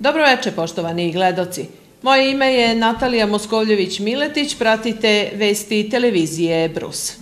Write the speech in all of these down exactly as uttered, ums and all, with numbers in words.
Dobro večer, poštovani gledaoci. Moje ime je Natalija Moskovljević-Miletić, pratite vesti televizije Brus.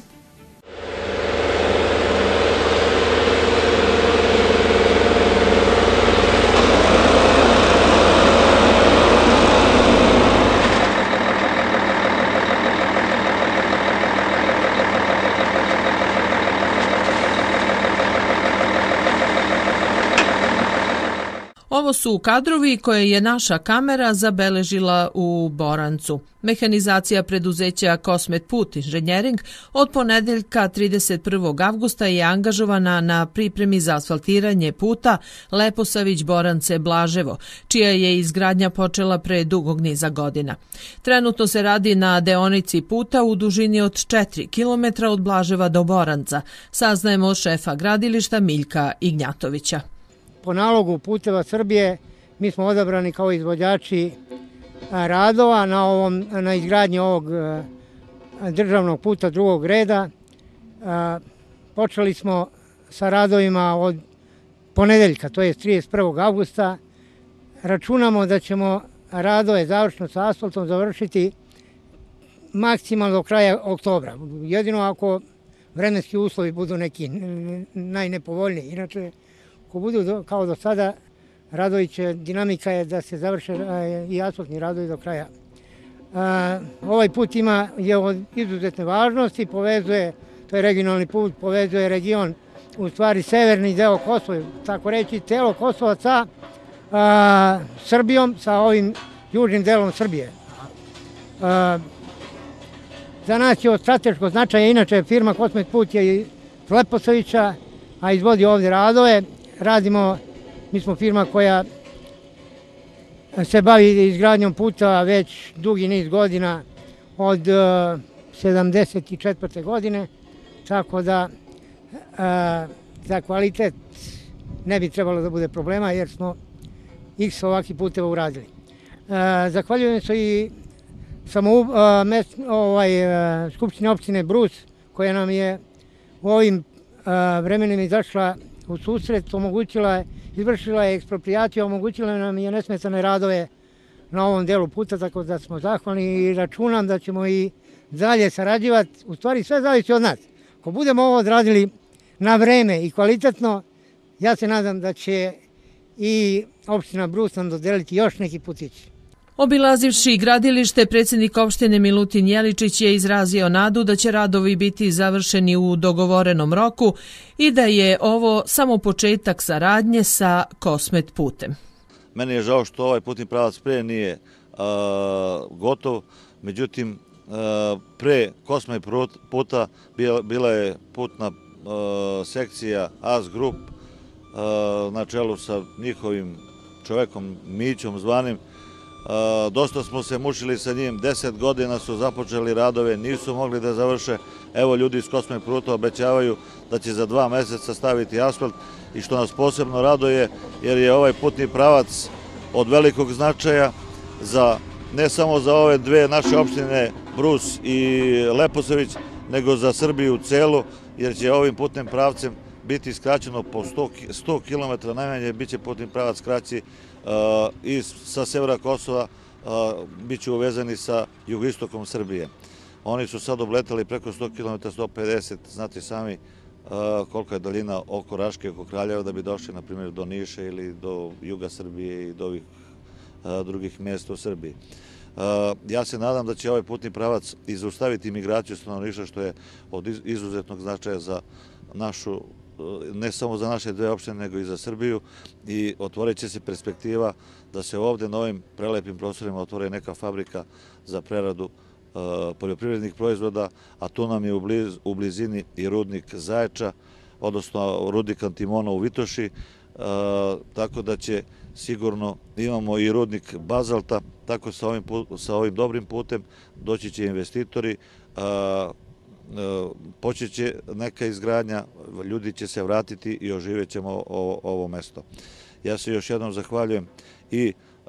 Ovo su kadrovi koje je naša kamera zabeležila u Borancu. Mehanizacija preduzeća Kosmet Put Inženjering od ponedeljka trideset prvog avgusta je angažovana na pripremi za asfaltiranje puta Leposavić-Borance-Blaževo, čija je izgradnja počela pre dugog niza godina. Trenutno se radi na deonici puta u dužini od četiri kilometra od Blaževa do Boranca, saznajemo od šefa gradilišta Miljka Ignjatovića. Po nalogu Puteva Srbije mi smo odabrani kao izvođači radova na, ovom, na izgradnji ovog državnog puta drugog reda. Počeli smo sa radovima od ponedeljka, to je trideset prvog avgusta. Računamo da ćemo radove završno sa asfaltom završiti maksimalno do kraja oktobra. Jedino ako vremenski uslovi budu neki najnepovoljniji. Inače, ako budu kao do sada, radovi će, dinamika je da se završe i asfaltni radovi do kraja. Ovaj put ima, je od izuzetne važnosti, povezuje, to je regionalni put, povezuje region, u stvari severni deo Kosova, tako reći, telo Kosova sa a, Srbijom, sa ovim južnim delom Srbije. A, za nas je od strateškog značaja, inače firma Kosmet Put je iz Leposavića, a izvodi ovdje radove. Radimo, mi smo firma koja se bavi izgradnjom puta već dugi niz godina, od sedamdeset četvrte godine, tako da za kvalitet ne bi trebalo da bude problema jer smo x ovakvih puteva uradili. Zahvaljujem se i Skupštine opštine Brus koja nam je u ovim vremenima izašla u susret, omogućila je, izvršila je eksproprijaciju, omogućila nam je nesmetane radove na ovom delu puta, tako da smo zahvalni i računam da ćemo i dalje sarađivati. U stvari sve zavisi od nas. Ako budemo ovo odradili na vreme i kvalitetno, ja se nadam da će i opština Brus nam dodeliti još neki putići. Obilazivši gradilište, predsjednik opštine Milutin Jeličić je izrazio nadu da će radovi biti završeni u dogovorenom roku i da je ovo samo početak saradnje sa Kosmet putem. Meni je žao što ovaj putni pravac pre nije a, gotov, međutim a, pre Kosmet puta bila, bila je putna a, sekcija A S Group a, na čelu sa njihovim čovekom Mićom zvanim. Uh, dosta smo se mučili sa njim, deset godina su započeli radove, nisu mogli da završe. Evo, ljudi iz Kosmet Puta obećavaju da će za dva meseca staviti asfalt i što nas posebno raduje jer je ovaj putni pravac od velikog značaja za, ne samo za ove dve naše opštine Brus i Leposavić, nego za Srbiju celu, jer će ovim putnim pravcem biti skraćeno po sto kilometara, najmanje bit će putni pravac kraći i sa severa Kosova, bit će uvezani sa jugoistokom Srbije. Oni su sad obletali preko sto kilometara, sto pedeset, znate sami kolika je daljina oko Raške, oko Kraljeva, da bi došli, na primjer, do Niša ili do juga Srbije i do ovih drugih mjesta u Srbiji. Ja se nadam da će ovaj putni pravac i zaustaviti imigraciju stanovništva, što je od izuzetnog značaja za našu, ne samo za naše dve opštine, nego i za Srbiju, i otvorit će se perspektiva da se ovdje na ovim prelepim prostorima otvore neka fabrika za preradu poljoprivrednih proizvoda, a tu nam je u blizini i rudnik Zaječa, odnosno rudnik Antimona u Vitoši, tako da će sigurno, imamo i rudnik bazalta, tako sa ovim dobrim putem doći će investitori, počeće neka izgradnja, ljudi će se vratiti i oživjet ćemo ovo mesto. Ja se još jednom zahvaljujem i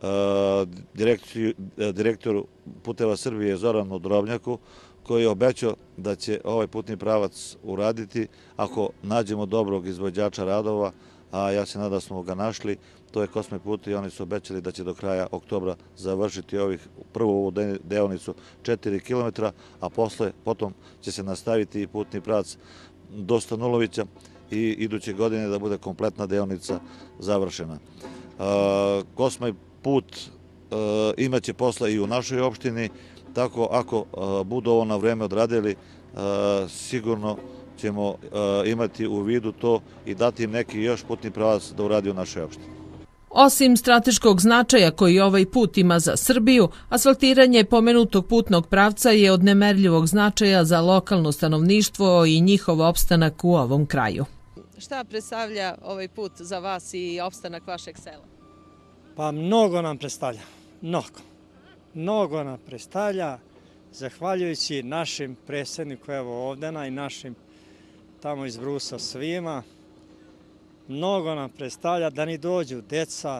direktoru Puteva Srbije Zoranu Drobnjaku, koji je obećao da će ovaj putni pravac uraditi ako nađemo dobrog izvođača radova, a ja se nadam da smo ga našli. je Kosmet put i oni su obećali da će do kraja oktobra završiti ovih prvu ovu deonicu četiri kilometra, a posle, potom će se nastaviti i putni pravac do Stanulovića i iduće godine da bude kompletna deonica završena. Kosmet put imaće posla i u našoj opštini, tako ako budu ovo na vreme odradili, sigurno ćemo imati u vidu to i dati im neki još putni pravac da uradi u našoj opštini. Osim strateškog značaja koji ovaj put ima za Srbiju, asfaltiranje pomenutog putnog pravca je od nemerljivog značaja za lokalno stanovništvo i njihov opstanak u ovom kraju. Šta predstavlja ovaj put za vas i opstanak vašeg sela? Pa mnogo nam predstavlja, mnogo. Mnogo nam predstavlja, zahvaljujući našim predsjedniku evo ovdena i našim tamo iz Brusa svima. Mnogo nam predstavlja da ni dođu deca,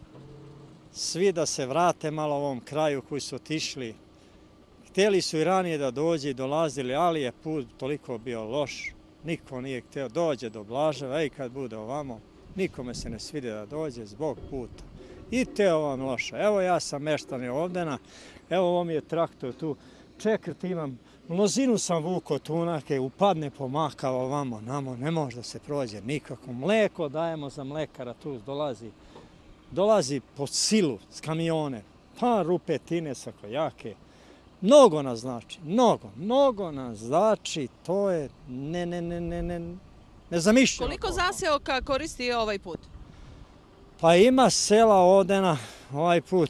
svi da se vrate malo ovom kraju koji su otišli. Htjeli su i ranije da dođe i dolazili, ali je put toliko bio loš. Niko nije htio dođe do Blaževa i kad bude ovamo, nikome se ne svide da dođe zbog puta. I teo vam loše. Evo ja sam meštan ovdena, evo ovo mi je traktor tu, čekrt imam, mnozinu sam vuko tunake, upadne pomakao ovamo, namo, ne može da se prođe nikako. Mleko dajemo za mlekara, tu dolazi, dolazi po silu s kamione, pa rupetine sako jake. Mnogo nas znači, mnogo, mnogo nas znači, to je ne, ne, ne, ne, ne, nezamišljeno. Koliko zaseoka koristi ovaj put? Pa ima sela Odena ovaj put,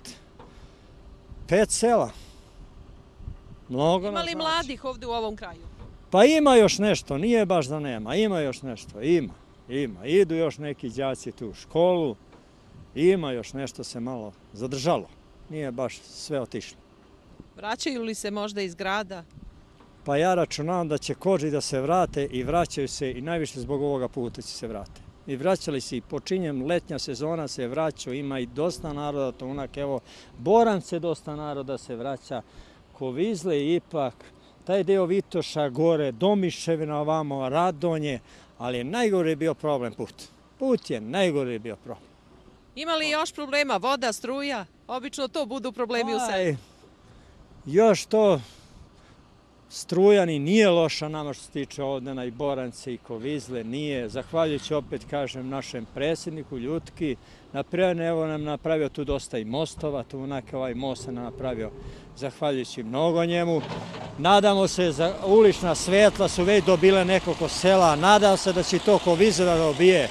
pet sela. Mnogo ima li znači. Mladih ovdje u ovom kraju? Pa ima još nešto, nije baš da nema, ima još nešto, ima, ima. Idu još neki đaci tu u školu, ima još nešto se malo zadržalo, nije baš sve otišlo. Vraćaju li se možda iz grada? Pa ja računam da će kođi da se vrate i vraćaju se i najviše zbog ovoga puta će se vrate. I vraćali se i počinjem letnja sezona se vraćaju, ima i dosta naroda, to onak evo, Borance dosta naroda se vraća, Kovizle ipak, taj deo Vitoša gore, Domiševina ovamo, Radonje, ali najgore je bio problem put. Put je najgore bio problem. Ima li još problema, voda, struja? Obično to budu problemi u selu. Još to, struja ni nije loša nama što se tiče Odena i Borance i Kovizle, nije. Zahvaljujući opet, kažem, našem predsjedniku Ljutki, naprijed evo nam napravio tu dosta i mostova, tu onaka ovaj most se napravio, zahvaljujući mnogo njemu. Nadamo se, za ulična svetla su već dobile nekoliko sela, nadam se da će to Kovizle da dobije.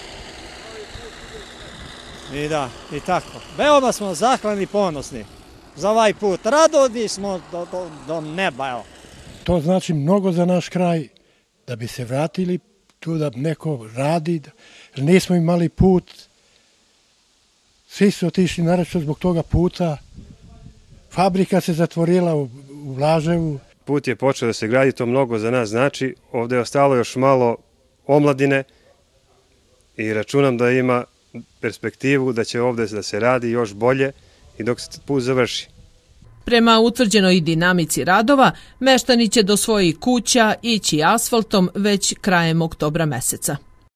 I da, i tako. Veoma smo zahvalni i ponosni za ovaj put. Radodni smo do, do, do neba, evo. To znači mnogo za naš kraj, da bi se vratili tu, da neko radi, jer nismo imali put. Svi su otišli naravno zbog toga puta. Fabrika se zatvorila u, u Blaževu. Put je počeo da se gradi, to mnogo za nas znači. Ovdje je ostalo još malo omladine i računam da ima perspektivu da će ovdje da se radi još bolje i dok se put završi. Prema utvrđenoj dinamici radova, meštani će do svojih kuća ići asfaltom već krajem oktobra meseca.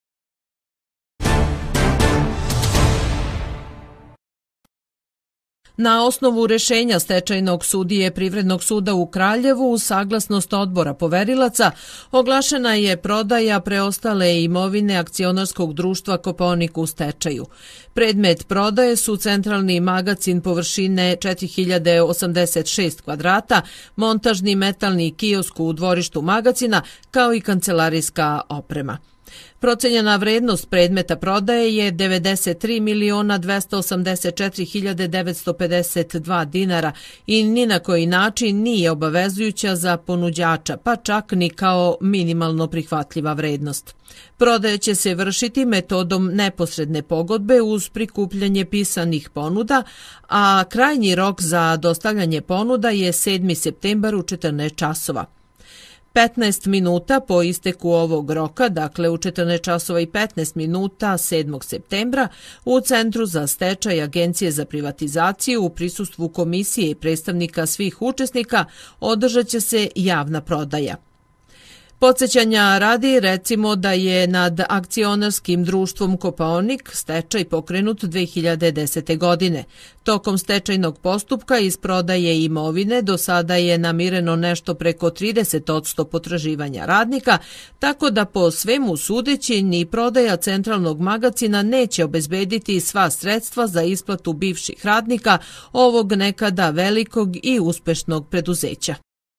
Na osnovu rešenja stečajnog sudije Privrednog suda u Kraljevu uz saglasnost odbora poverilaca oglašena je prodaja preostale imovine akcionarskog društva Kopaonik u stečaju. Predmet prodaje su centralni magacin površine četiri hiljade osamdeset šest kvadrata, montažni metalni kiosk u dvorištu magacina kao i kancelarijska oprema. Procenjena vrednost predmeta prodaje je devedeset tri miliona dvesta osamdeset četiri hiljade devetsto pedeset dva dinara i ni na koji način nije obavezujuća za ponuđača, pa čak ni kao minimalno prihvatljiva vrednost. Prodaja će se vršiti metodom neposredne pogodbe uz prikupljanje pisanih ponuda, a krajnji rok za dostavljanje ponuda je sedmi septembar u četrnaest časova. petnaest minuta po isteku ovog roka, dakle u četrnaest časova i petnaest minuta sedmog septembra, u Centru za stečaj Agencije za privatizaciju u prisustvu komisije i predstavnika svih učesnika održat će se javna prodaja. Podsećanja radi recimo da je nad akcionarskim društvom Kopaonik stečaj pokrenut dve hiljade desete. godine. Tokom stečajnog postupka iz prodaje imovine do sada je namireno nešto preko trideset posto potraživanja radnika, tako da po svemu sudeći ni prodaja centralnog magacina neće obezbediti sva sredstva za isplatu bivših radnika ovog nekada velikog i uspešnog preduzeća.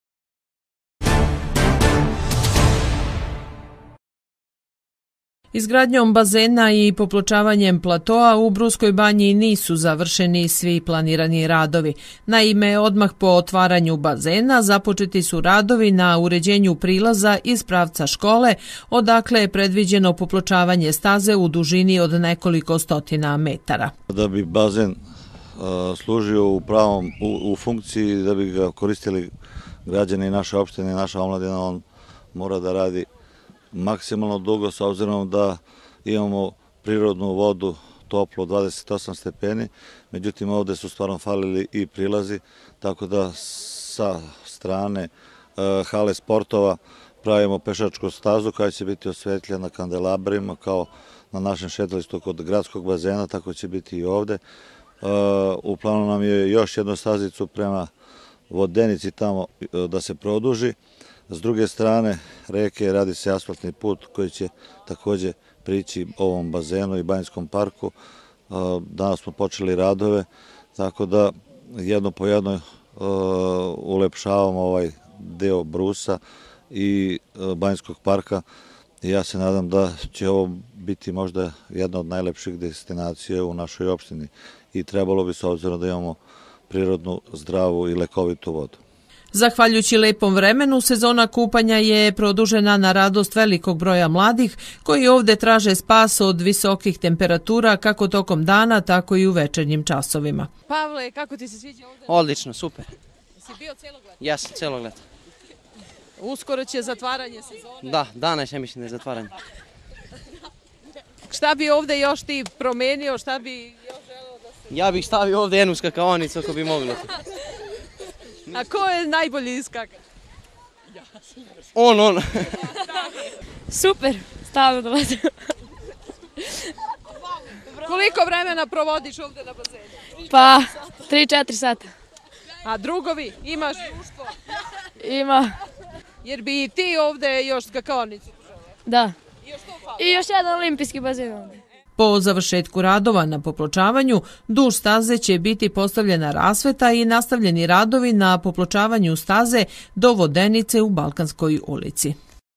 Izgradnjom bazena i popločavanjem platoa u Bruskoj banji nisu završeni svi planirani radovi. Naime, odmah po otvaranju bazena započeti su radovi na uređenju prilaza iz pravca škole, odakle je predviđeno popločavanje staze u dužini od nekoliko stotina metara. Da bi bazen uh, služio u pravom, u, u funkciji, da bi ga koristili građani naše opštine i naša omladina, on mora da radi maksimalno dugo, s obzirom da imamo prirodnu vodu toplo dvadeset osam stepeni, međutim ovde su stvarno falili i prilazi, tako da sa strane uh, hale sportova pravimo pešačku stazu koja će biti osvetljena kandelabrima kao na našem šetalištu kod gradskog bazena, tako će biti i ovde. Uh, u planu nam je još jednu stazicu prema Vodenici tamo uh, da se produži. S druge strane reke radi se asfaltni put koji će takođe prići ovom bazenu i banjskom parku. Danas smo počeli radove, tako da jedno po jedno ulepšavamo ovaj deo Brusa i banjskog parka. Ja se nadam da će ovo biti možda jedna od najlepših destinacija u našoj opštini i trebalo bi, s obzirom da imamo prirodnu, zdravu i lekovitu vodu. Zahvaljujući lepom vremenu, sezona kupanja je produžena na radost velikog broja mladih koji ovde traže spas od visokih temperatura kako tokom dana, tako i u večernjim časovima. Pavle, kako ti se sviđa ovde? Odlično, super. Si bio celog leta? Jesam, celog leta. Uskoro će zatvaranje sezone. Da, danas ja mislim da je zatvaranje. Šta bi ovde još ti promenio, šta bi još želeo da se... Ja bih stavio ovde jednu skakaonicu ako bi moglo. A ko je najbolji iskakač? On, on. Super, stalno dolazim. Koliko vremena provodiš ovde na bazenu? Pa, tri četiri sata. A drugovi, imaš društvo? Ima. Jer bi i ti ovde još skakaonicu želeo? Da. I još to fali? I još jedan olimpijski bazen ovde. Po završetku radova na popločavanju, duž staze će biti postavljena rasveta i nastavljeni radovi na popločavanju staze do Vodenice u Balkanskoj ulici.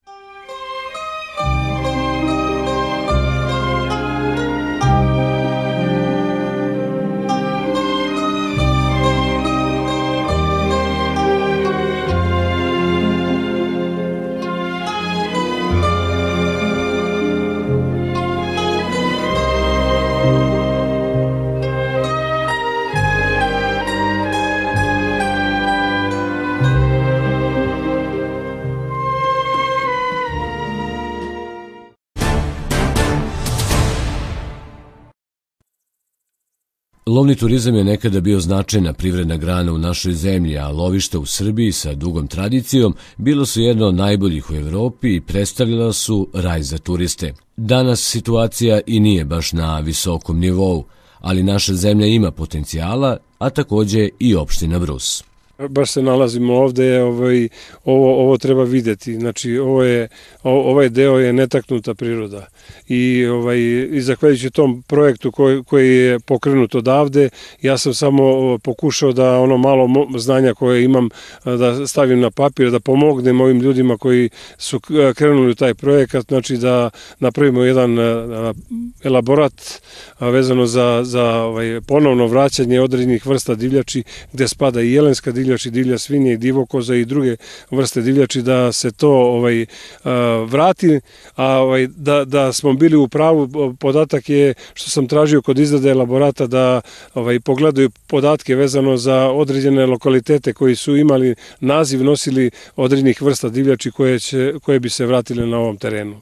Lovni turizam je nekada bio značajna privredna grana u našoj zemlji, a lovišta u Srbiji sa dugom tradicijom bilo su jedno od najboljih u Evropi i predstavljala su raj za turiste. Danas situacija i nije baš na visokom nivou, ali naša zemlja ima potencijala, a takođe i opština Brus. Baš se nalazimo ovde, ovaj, ovo, ovo treba videti, znači ovo je, ovaj deo je netaknuta priroda i, ovaj, i zahvaljujući tom projektu koji, koji je pokrenut odavde, ja sam samo pokušao da ono malo znanja koje imam da stavim na papir, da pomognem ovim ljudima koji su krenuli u taj projekat, znači da napravimo jedan elaborat vezano za, za ovaj, ponovno vraćanje određenih vrsta divljači gde spada i jelenska divljač, divljači, divlja svinje i divokoza i druge vrste divljači, da se to ovaj vrati, a ovaj da da smo bili u pravu. Podatak je što sam tražio kod izrade elaborata da ovaj pogledaju podatke vezano za određene lokalitete koji su imali naziv, nosili određenih vrsta divljači koje će koje bi se vratile na ovom terenu.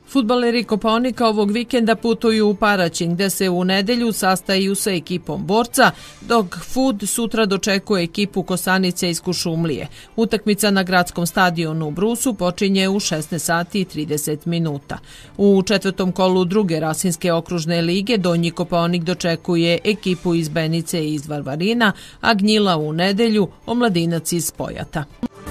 Fudbaleri Kopaonika ovog vikenda putuju u Paraćin, gde se u nedelju sastaju sa ekipom Borca, dok Fud sutra dočekuje ekipu Kosanice iz Kuršumlije. Utakmica na gradskom stadionu u Brusu počinje u šesnaest sati i trideset minuta. U četvrtom kolu druge Rasinske okružne lige Donji Kopaonik dočekuje ekipu iz Benice i iz Varvarina, a Gnjila u nedelju Omladinac iz Pojata.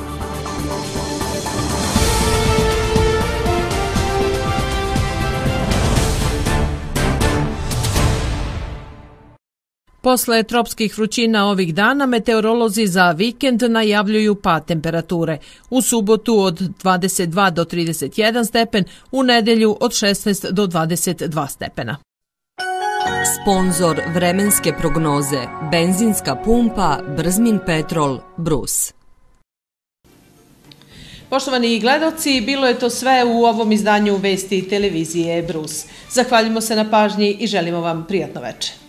Posle tropskih vrućina ovih dana, meteorolozi za vikend najavljuju pad temperature. U subotu od dvadeset dva do trideset jedan stepen, u nedelju od šesnaest do dvadeset dva stepena. Sponzor vremenske prognoze, benzinska pumpa Brzmin Petrol, Brus. Poštovani gledaoci, bilo je to sve u ovom izdanju Vesti televizije Brus. Zahvaljujemo se na pažnji i želimo vam prijatno večer.